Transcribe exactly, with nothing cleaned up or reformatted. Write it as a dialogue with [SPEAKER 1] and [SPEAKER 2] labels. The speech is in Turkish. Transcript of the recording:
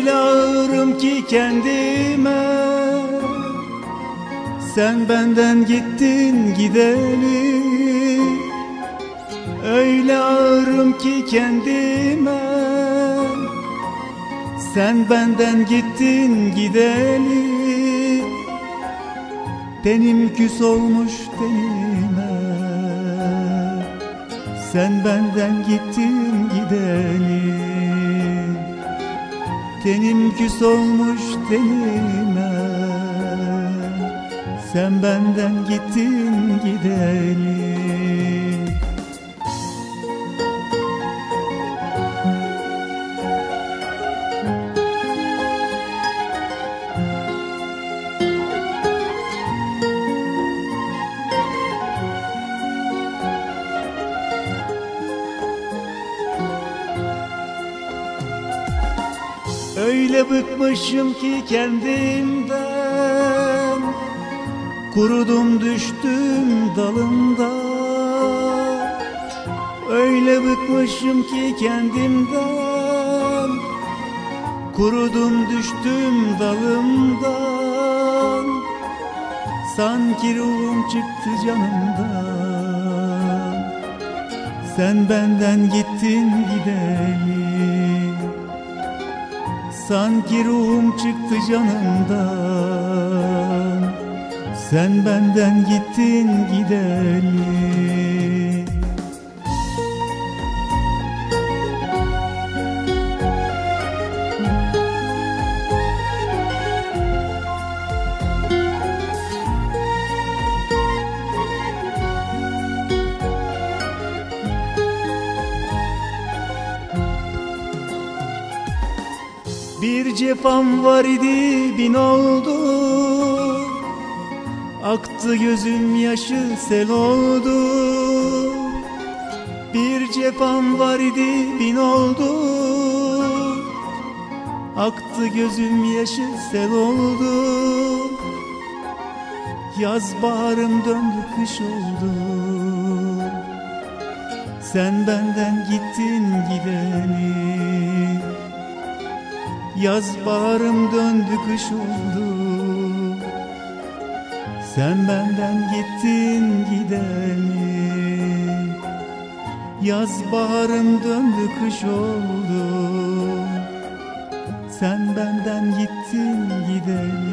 [SPEAKER 1] Öyle ağırım ki kendime, sen benden gittin gideli. Öyle ağırım ki kendime, sen benden gittin gideli. Tenim küs olmuş tenime, sen benden gittin gideli. Tenim küs olmuş tenime, sen benden gittin gideli. Öyle bıkmışım ki kendimden, kurudum düştüm dalında. Öyle bıkmışım ki kendimden, kurudum düştüm dalımdan. Sanki ruhum çıktı canımdan, sen benden gittin gideli. Sanki ruhum çıktı canımdan, sen benden gittin gideli. Bir cefam var idi bin oldu, aktı gözüm yaşı sel oldu. Bir cefam var idi bin oldu, aktı gözüm yaşı sel oldu. Yaz baharım döndü kış oldu, sen benden gittin gideli. Yaz baharım döndü kış oldu, sen benden gittin gideli. Yaz baharım döndü kış oldu, sen benden gittin gideli.